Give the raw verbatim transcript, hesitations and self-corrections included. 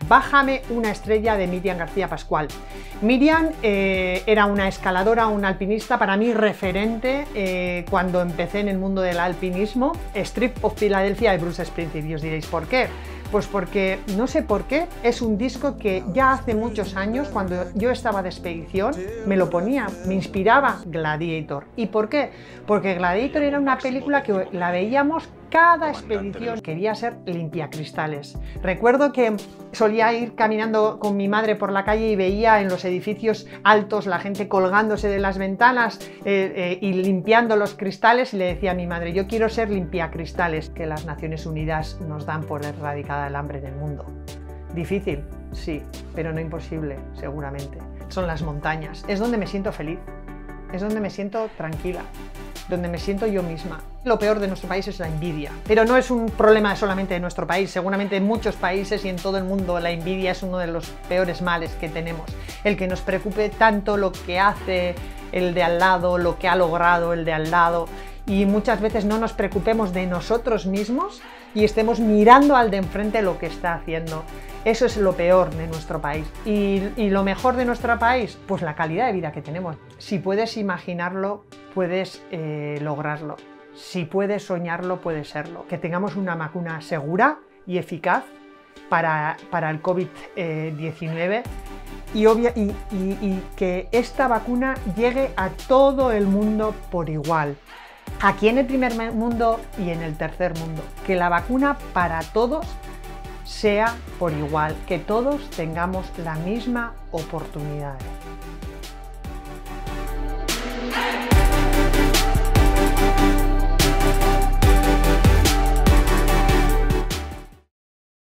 Bájame una estrella de Miriam García Pascual. Miriam eh, era una escaladora, una alpinista, para mí referente eh, cuando empecé en el mundo del alpinismo. Strip of Philadelphia de Bruce Springsteen, y os diréis ¿por qué? Pues porque, no sé por qué, es un disco que ya hace muchos años, cuando yo estaba de expedición, me lo ponía, me inspiraba Gladiator. ¿Y por qué? Porque Gladiator era una película que la veíamos cada expedición. Quería ser limpiacristales. Recuerdo que solía ir caminando con mi madre por la calle y veía en los edificios altos la gente colgándose de las ventanas eh, eh, y limpiando los cristales, y le decía a mi madre, yo quiero ser limpiacristales. Que las Naciones Unidas nos dan por erradicada el hambre en el mundo. Difícil, sí, pero no imposible, seguramente. Son las montañas, es donde me siento feliz, es donde me siento tranquila, donde me siento yo misma. Lo peor de nuestro país es la envidia, pero no es un problema solamente de nuestro país, seguramente en muchos países y en todo el mundo la envidia es uno de los peores males que tenemos. El que nos preocupe tanto lo que hace el de al lado, lo que ha logrado el de al lado, y muchas veces no nos preocupemos de nosotros mismos y estemos mirando al de enfrente lo que está haciendo. Eso es lo peor de nuestro país. ¿Y, y lo mejor de nuestro país? Pues la calidad de vida que tenemos. Si puedes imaginarlo, puedes eh, lograrlo. Si puedes soñarlo, puedes serlo. Que tengamos una vacuna segura y eficaz para, para el COVID diecinueve y, obvia, y, y, y que esta vacuna llegue a todo el mundo por igual. Aquí en el primer mundo y en el tercer mundo. Que la vacuna para todos sea por igual, que todos tengamos la misma oportunidad.